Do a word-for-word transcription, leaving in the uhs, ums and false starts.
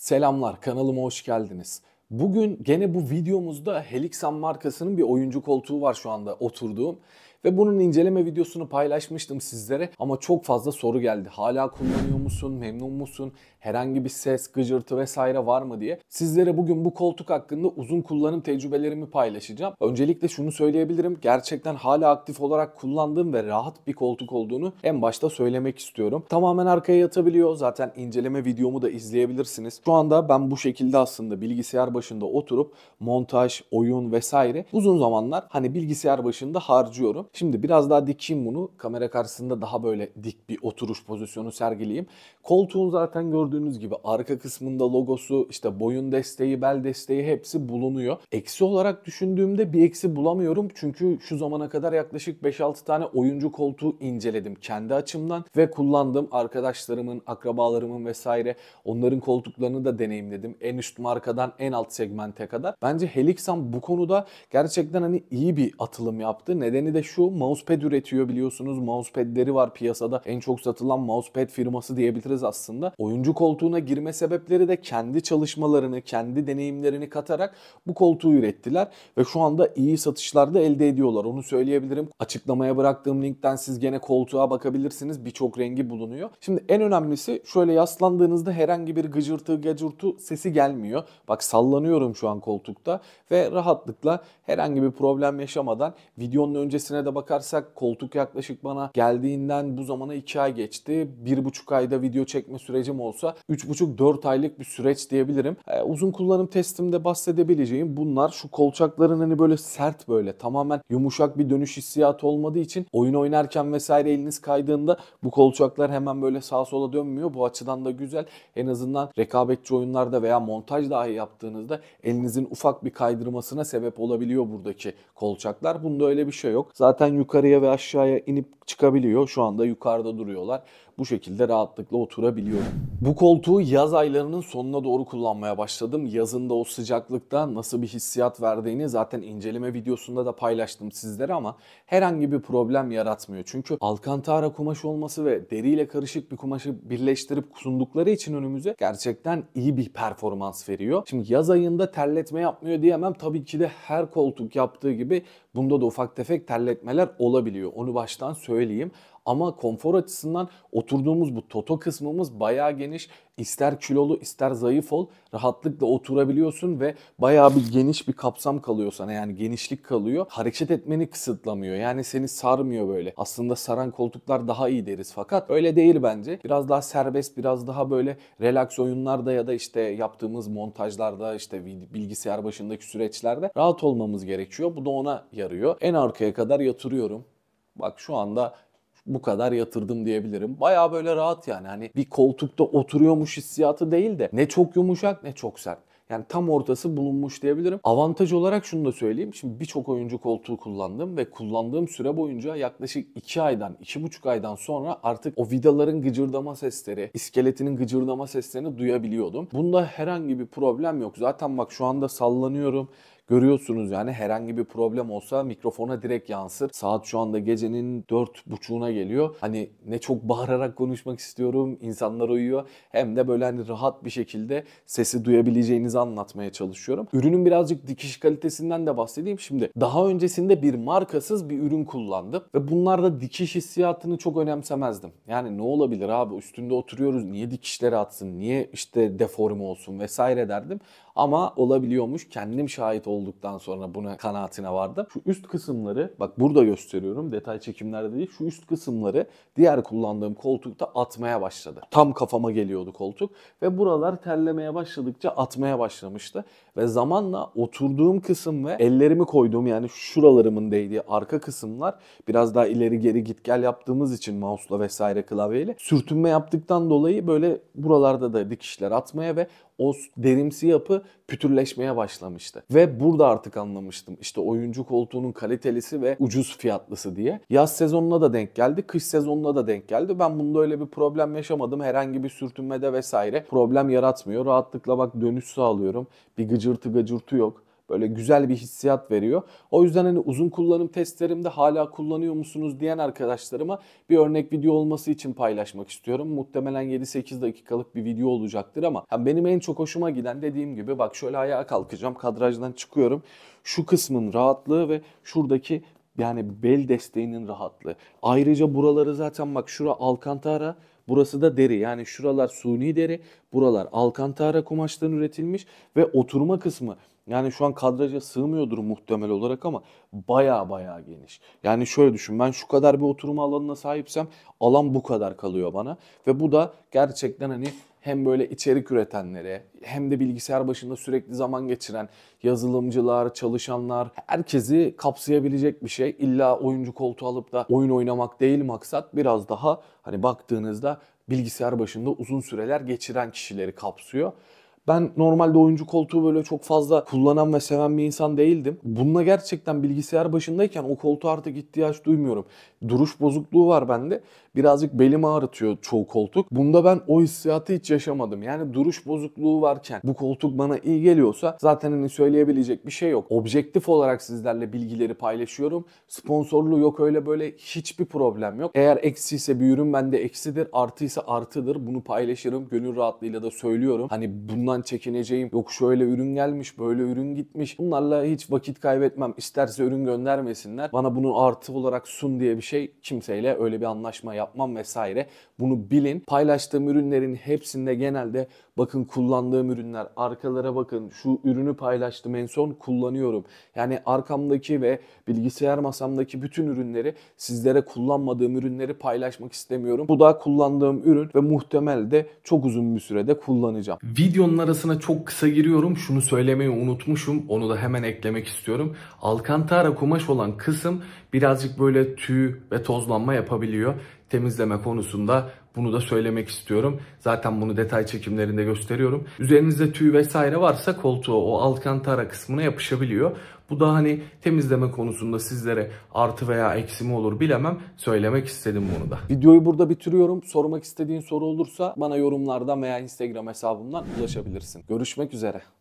Selamlar, kanalıma hoş geldiniz. Bugün gene bu videomuzda Helixam markasının bir oyuncu koltuğu var şu anda oturduğum. Ve bunun inceleme videosunu paylaşmıştım sizlere ama çok fazla soru geldi. Hala kullanıyor musun, memnun musun, herhangi bir ses, gıcırtı vesaire var mı diye. Sizlere bugün bu koltuk hakkında uzun kullanım tecrübelerimi paylaşacağım. Öncelikle şunu söyleyebilirim. Gerçekten hala aktif olarak kullandığım ve rahat bir koltuk olduğunu en başta söylemek istiyorum. Tamamen arkaya yatabiliyor. Zaten inceleme videomu da izleyebilirsiniz. Şu anda ben bu şekilde aslında bilgisayar başında oturup montaj, oyun vesaire uzun zamanlar hani bilgisayar başında harcıyorum. Şimdi biraz daha dikeyim bunu. Kamera karşısında daha böyle dik bir oturuş pozisyonu sergileyeyim. Koltuğun zaten gördüğünüz gibi arka kısmında logosu, işte boyun desteği, bel desteği hepsi bulunuyor. Eksi olarak düşündüğümde bir eksi bulamıyorum. Çünkü şu zamana kadar yaklaşık beş altı tane oyuncu koltuğu inceledim kendi açımdan ve kullandığım arkadaşlarımın, akrabalarımın vesaire onların koltuklarını da deneyimledim. En üst markadan en alt segmente kadar. Bence Helixam bu konuda gerçekten hani iyi bir atılım yaptı. Nedeni de şu, mousepad üretiyor biliyorsunuz. Mousepad'leri var piyasada. En çok satılan mousepad firması diyebiliriz aslında. Oyuncu koltuğuna girme sebepleri de kendi çalışmalarını, kendi deneyimlerini katarak bu koltuğu ürettiler. Ve şu anda iyi satışlar da elde ediyorlar. Onu söyleyebilirim. Açıklamaya bıraktığım linkten siz gene koltuğa bakabilirsiniz. Birçok rengi bulunuyor. Şimdi en önemlisi şöyle yaslandığınızda herhangi bir gıcırtı, gacırtı sesi gelmiyor. Bak sallanıyorum şu an koltukta ve rahatlıkla herhangi bir problem yaşamadan videonun öncesine de bakarsak koltuk yaklaşık bana geldiğinden bu zamana iki ay geçti. bir buçuk ayda video çekme sürecim olsa üç buçuk dört aylık bir süreç diyebilirim. Ee, uzun kullanım testimde bahsedebileceğim bunlar. Şu kolçakların hani böyle sert, böyle tamamen yumuşak bir dönüş hissiyatı olmadığı için oyun oynarken vesaire eliniz kaydığında bu kolçaklar hemen böyle sağa sola dönmüyor. Bu açıdan da güzel. En azından rekabetçi oyunlarda veya montaj dahi yaptığınızda elinizin ufak bir kaydırmasına sebep olabiliyor buradaki kolçaklar. Bunda öyle bir şey yok. Zaten yukarıya ve aşağıya inip çıkabiliyor. Şu anda yukarıda duruyorlar. Bu şekilde rahatlıkla oturabiliyorum. Bu koltuğu yaz aylarının sonuna doğru kullanmaya başladım. Yazında o sıcaklıkta nasıl bir hissiyat verdiğini zaten inceleme videosunda da paylaştım sizlere ama herhangi bir problem yaratmıyor. Çünkü alkantara kumaş olması ve deriyle karışık bir kumaşı birleştirip sundukları için önümüze gerçekten iyi bir performans veriyor. Şimdi yaz ayında terletme yapmıyor diyemem. Tabii ki de her koltuk yaptığı gibi bunda da ufak tefek terletmeler olabiliyor. Onu baştan söyleyeyim. Ama konfor açısından oturduğumuz bu toto kısmımız bayağı geniş. İster kilolu ister zayıf ol rahatlıkla oturabiliyorsun ve bayağı bir geniş bir kapsam kalıyor sana, yani genişlik kalıyor. Hareket etmeni kısıtlamıyor, yani seni sarmıyor böyle. Aslında saran koltuklar daha iyi deriz fakat öyle değil bence. Biraz daha serbest, biraz daha böyle relax oyunlarda ya da işte yaptığımız montajlarda, işte bilgisayar başındaki süreçlerde rahat olmamız gerekiyor. Bu da ona yarıyor. En arkaya kadar yatırıyorum. Bak şu anda bu kadar yatırdım diyebilirim. Bayağı böyle rahat, yani hani bir koltukta oturuyormuş hissiyatı değil de ne çok yumuşak ne çok sert. Yani tam ortası bulunmuş diyebilirim. Avantaj olarak şunu da söyleyeyim. Şimdi birçok oyuncu koltuğu kullandım ve kullandığım süre boyunca yaklaşık iki aydan, iki buçuk aydan sonra artık o vidaların gıcırdama sesleri, iskeletinin gıcırdama seslerini duyabiliyordum. Bunda herhangi bir problem yok. Zaten bak şu anda sallanıyorum. Görüyorsunuz yani herhangi bir problem olsa mikrofona direkt yansır. Saat şu anda gecenin dört buçuğuna geliyor. Hani ne çok bağırarak konuşmak istiyorum, insanlar uyuyor. Hem de böyle hani rahat bir şekilde sesi duyabileceğinizi anlatmaya çalışıyorum. Ürünün birazcık dikiş kalitesinden de bahsedeyim. Şimdi daha öncesinde bir markasız bir ürün kullandım. Ve bunlarda dikiş hissiyatını çok önemsemezdim. Yani ne olabilir abi, üstünde oturuyoruz, niye dikişleri atsın, niye işte deforme olsun vesaire derdim. Ama olabiliyormuş. Kendim şahit olduktan sonra buna kanaatine vardım. Şu üst kısımları, bak burada gösteriyorum, detay çekimlerde değil, şu üst kısımları diğer kullandığım koltukta atmaya başladı. Tam kafama geliyordu koltuk ve buralar terlemeye başladıkça atmaya başlamıştı. Ve zamanla oturduğum kısım ve ellerimi koyduğum, yani şuralarımın değdiği arka kısımlar biraz daha ileri geri git gel yaptığımız için mouse'la vesaire klavyeyle sürtünme yaptıktan dolayı böyle buralarda da dikişler atmaya ve o derimsi yapı pütürleşmeye başlamıştı. Ve burada artık anlamıştım işte oyuncu koltuğunun kalitelisi ve ucuz fiyatlısı diye. Yaz sezonuna da denk geldi, kış sezonuna da denk geldi. Ben bunda öyle bir problem yaşamadım. Herhangi bir sürtünmede vesaire problem yaratmıyor. Rahatlıkla bak dönüş sağlıyorum. Bir gıcırtı gıcırtı yok. böyle güzel bir hissiyat veriyor. O yüzden hani uzun kullanım testlerimde hala kullanıyor musunuz diyen arkadaşlarıma bir örnek video olması için paylaşmak istiyorum. Muhtemelen yedi sekiz dakikalık bir video olacaktır ama yani benim en çok hoşuma giden, dediğim gibi bak şöyle ayağa kalkacağım, kadrajdan çıkıyorum. Şu kısmın rahatlığı ve şuradaki yani bel desteğinin rahatlığı. Ayrıca buraları zaten bak, şura alkantara, burası da deri. Yani şuralar suni deri, buralar alkantara kumaştan üretilmiş ve oturma kısmı, yani şu an kadraja sığmıyordur muhtemel olarak ama baya baya geniş. Yani şöyle düşün, ben şu kadar bir oturma alanına sahipsem alan bu kadar kalıyor bana. Ve bu da gerçekten hani hem böyle içerik üretenlere hem de bilgisayar başında sürekli zaman geçiren yazılımcılar, çalışanlar, herkesi kapsayabilecek bir şey. İlla oyuncu koltuğu alıp da oyun oynamak değil maksat. Biraz daha hani baktığınızda bilgisayar başında uzun süreler geçiren kişileri kapsıyor. Ben normalde oyuncu koltuğu böyle çok fazla kullanan ve seven bir insan değildim. Bununla gerçekten bilgisayar başındayken o koltuğa artık ihtiyaç duymuyorum. Duruş bozukluğu var bende. Birazcık belimi ağrıtıyor çoğu koltuk. Bunda ben o hissiyatı hiç yaşamadım. Yani duruş bozukluğu varken bu koltuk bana iyi geliyorsa zaten hani söyleyebilecek bir şey yok. Objektif olarak sizlerle bilgileri paylaşıyorum. Sponsorluğu yok, öyle böyle hiçbir problem yok. Eğer eksiyse bir ürün bende eksidir, artıysa artıdır. Bunu paylaşırım. Gönül rahatlığıyla da söylüyorum. Hani bundan çekineceğim, yok şöyle ürün gelmiş, böyle ürün gitmiş. Bunlarla hiç vakit kaybetmem. İsterse ürün göndermesinler. Bana bunu artı olarak sun diye bir şey, kimseyle öyle bir anlaşma yapmam vesaire. Bunu bilin. Paylaştığım ürünlerin hepsinde genelde bakın kullandığım ürünler, arkalara bakın, şu ürünü paylaştım en son, kullanıyorum. Yani arkamdaki ve bilgisayar masamdaki bütün ürünleri, sizlere kullanmadığım ürünleri paylaşmak istemiyorum. Bu da kullandığım ürün ve muhtemel de çok uzun bir sürede kullanacağım. Videonun arasına çok kısa giriyorum. Şunu söylemeyi unutmuşum. Onu da hemen eklemek istiyorum. Alkantara kumaş olan kısım birazcık böyle tüy ve tozlanma yapabiliyor. Temizleme konusunda bunu da söylemek istiyorum. Zaten bunu detay çekimlerinde gösteriyorum. Üzerinizde tüy vesaire varsa koltuğa o alkantara kısmına yapışabiliyor. Bu da hani temizleme konusunda sizlere artı veya eksi mi olur bilemem. Söylemek istedim bunu da. Videoyu burada bitiriyorum. Sormak istediğin soru olursa bana yorumlardan veya Instagram hesabımdan ulaşabilirsin. Görüşmek üzere.